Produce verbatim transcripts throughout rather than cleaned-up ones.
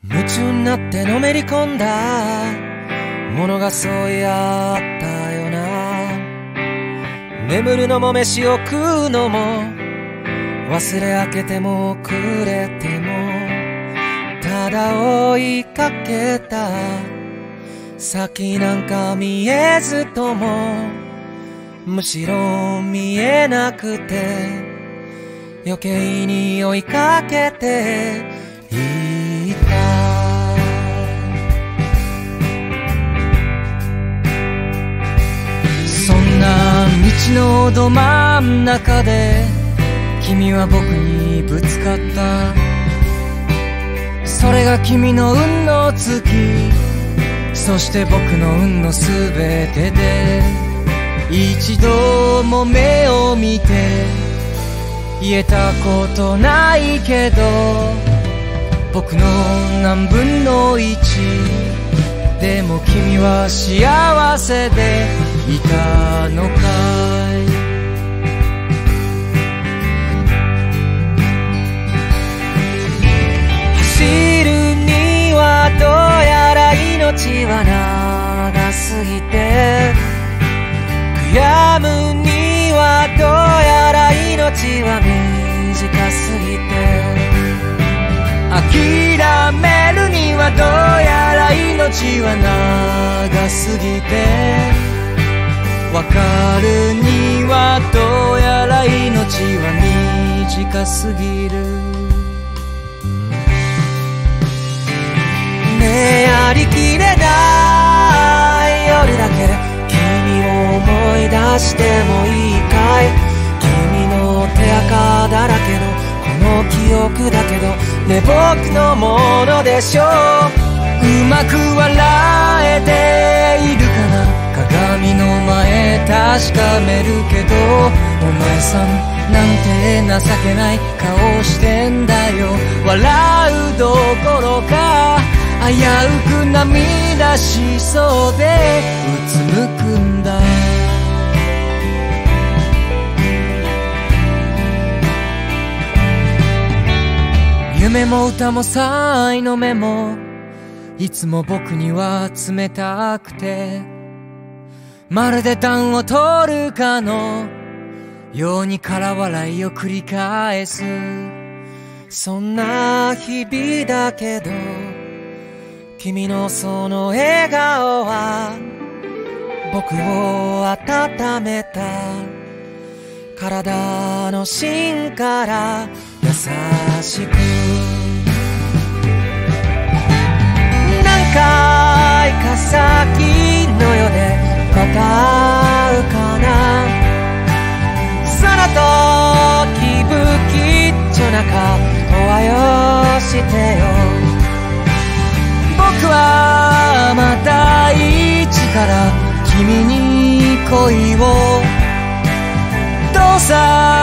夢中になってのめり込んだものがそうやったよな。眠るのも飯を食うのも忘れ明けてもくれてもただ追いかけた先なんか見えずともむしろ見えなくて余計に追いかけていた。そんな道のど真ん中で君は僕にぶつかった。それが君の運の月、そして僕の運のすべてで一度も目を見て言えたことないけど僕の何分の一でも君は幸せでいたのかい。走るにはどうやら命は長すぎて悔やむにはどうやら命は短すぎて諦めるにはどうやら命は長すぎてわかるにはどうやら命は短すぎる。ねえやりきれない夜だけ君を思い出してもいいかい。君の手垢だらけのこの記憶だけどね僕のものでしょう。うまく笑えているかな鏡の前確かめるけどお前さんなんて情けない顔してんだよ。笑うどころか危うく涙しそうでうつむくんだ。夢も歌も才の目もいつも僕には冷たくてまるで暖を取るかのように空笑いを繰り返すそんな日々だけど君のその笑顔は僕を温めた体の芯から優しく何回か先の世でまた会うかな。その時不吉祥な顔はよしてよ。僕はまた一から君に恋をどうさ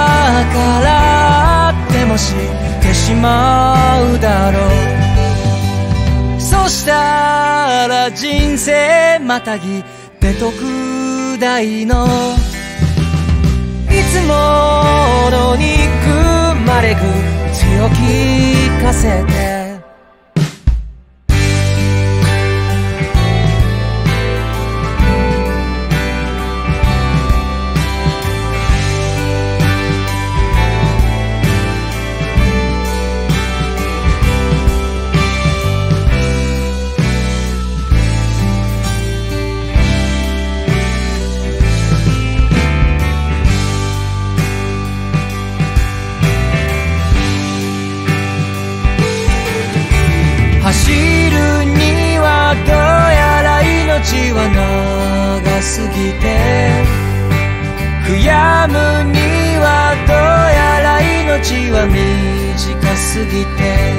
からでもしてしまうだろう。そしたら人生またぎで特大のいつもの憎まれ口を聞かせて走るにはどうやら命は長すぎて悔やむにはどうやら命は短すぎて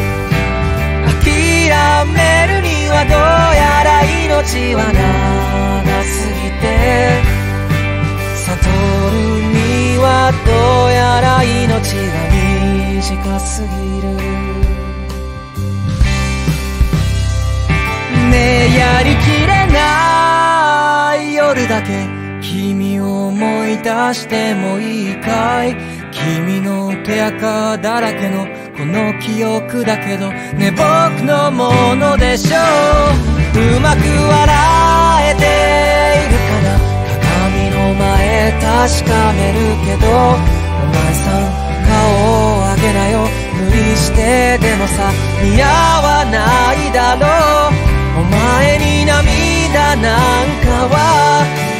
諦めるにはどうやら命は長すぎて悟るにはどうやら命は短すぎる。ねえやりきれない夜だけ君を思い出してもいいかい。君の手垢だらけのこの記憶だけどね、僕のものでしょう。うまく笑えているかな、鏡の前確かめるけど、お前さん顔を上げなよ、無理してでもさ似合わないだろう。お前に涙なんかは